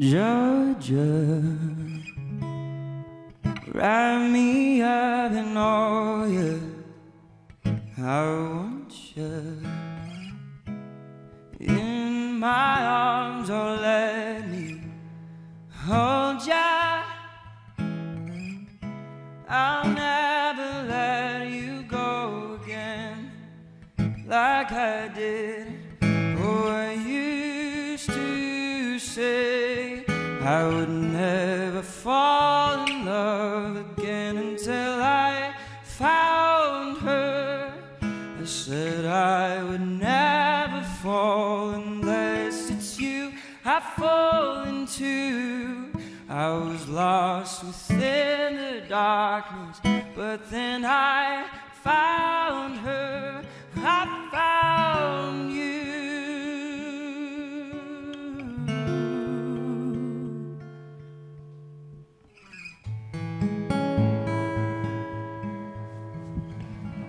Georgia, wrap me up in all you. I want you in my arms, oh let me hold ya. I'll never let you go again like I did. Oh, I used to say I would never fall in love again until I found her. I said I would never fall unless it's you I fall into. I was lost within the darkness, but then I found